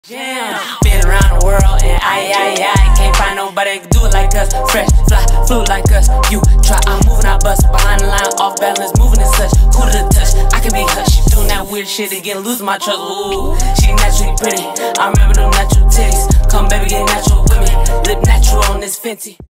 Jam, been around the world and I can't find nobody that can do it like us. Fresh, fly, flew like us. You try, I'm moving, I bust behind the line, off balance, moving and such. Who to the touch? I can be hush. Doing that weird shit again, losing my trust. Ooh, she naturally pretty. I remember them natural titties. Come baby, get natural with me. Lip natural on this Fenty.